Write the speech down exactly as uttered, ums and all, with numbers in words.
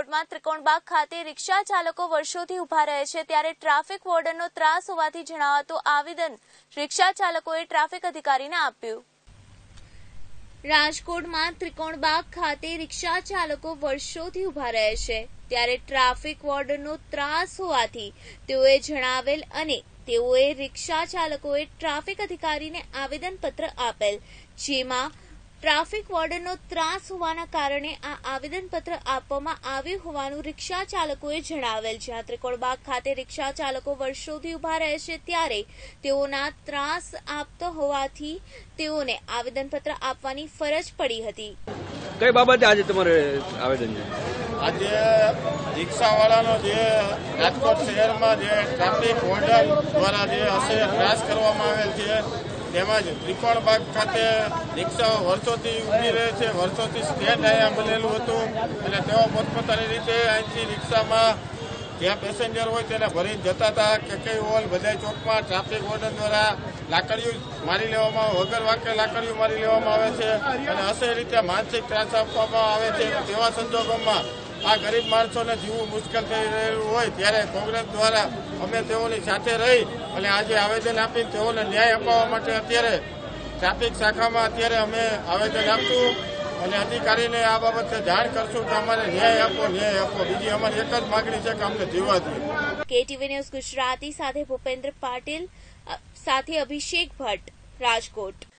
રાજકોટમાં ત્રિકોણબાગ ખાતે રિક્ષા ચાલકો વર્ષોથી ઉભા રહે છે ત્યારે ટ્રાફિક વોર્ડનનો ત્રાસ હોવાથી જણાવાતું આવેદન રિક્ષા ચાલકોએ ટ્રાફિક અધિકારીને આપ્યું। રાજકોટમાં ત્રિકોણબાગ ખાતે રિક્ષા ચાલકો વર્ષોથી ઉભા રહે છે ત્યારે ટ્રાફિક વોર્ડનનો ત્રાસ હોવાથી તેઓએ જણાવેલ અને તેઓએ રિક્ષા ચાલકોએ ટ્રાફિક અધિકારીને આવેદનપત્ર આપેલ, જેમાં ટ્રાફિક વોર્ડનનો ત્રાસ હોવાના કારણે આ આવેદનપત્ર આપવામાં આવ્યું હોવાનું રિક્ષા ચાલકોએ જણાવેલ। જ્યાં ત્રિકોણબાગ ખાતે રિક્ષા ચાલકો વર્ષોથી ઉભા રહે છે ત્યારે તેઓના ત્રાસ આપતો હોવાથી તેઓને આવેદનપત્ર આપવાની ફરજ પડી હતી। કઈ બાબતે આજે તમારે આવેદન છે? આજે રિક્ષાવાળાનો જે રાજકોટ શહેરમાં જે ટ્રાફિક વોર્ડન દ્વારા જે હશે ત્રાસ કરવામાં આવેલ છે, તેમજ ત્રિકોણબાગ ખાતે રિક્ષાઓ વર્ષોથી ઊભી રહે છે, વર્ષોથી સ્ટેન્ડ અહીંયા બનેલું હતું અને તેઓ પોતપોતાની રીતે અહીંથી રિક્ષામાં જ્યાં પેસેન્જર હોય તેને ભરી જતા હતા। કે કઈ હોલ બધા ચોકમાં ટ્રાફિક વોર્ડન દ્વારા લાકડીઓ મારી લેવામાં આવે, વગર વાંકે લાકડીઓ મારી લેવામાં આવે છે અને હશે રીતે માનસિક ત્રાસ આપવામાં આવે છે। તેવા સંજોગોમાં આ ગરીબ માણસોને જીવવું મુશ્કેલ થઈ રહેલું હોય ત્યારે કોંગ્રેસ દ્વારા અમે તેઓની સાથે રહી અને આજે આવેદન આપીને તેઓને ન્યાય અપાવવા માટે અત્યારે ટ્રાફિક શાખામાં અત્યારે અમે આવેદન આપશું અને અધિકારીને આ બાબતે જાણ કરશું કે અમારે ન્યાય આપો ન્યાય આપો બીજી અમારી એક જ માગણી છે કે અમને જીવવા જોઈએ। કેટીવી ન્યૂઝ ગુજરાતી સાથે ભૂપેન્દ્ર પાટીલ સાથે અભિષેક ભટ્ટ, રાજકોટ।